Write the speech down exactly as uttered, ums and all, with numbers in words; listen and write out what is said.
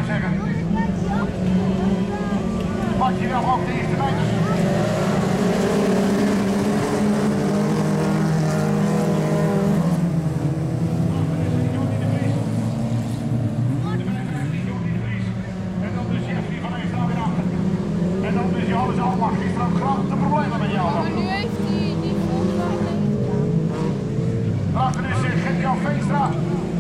zou zeggen. Pak je wel ook de eerste meters. En dan dus Jeffrey van Eenstra weer achter. En dan dus Johannes Almach. Gisteren ook grote problemen met jou. Maar nu heeft hij die volgende. Achter is Gert-Jan Veenstra.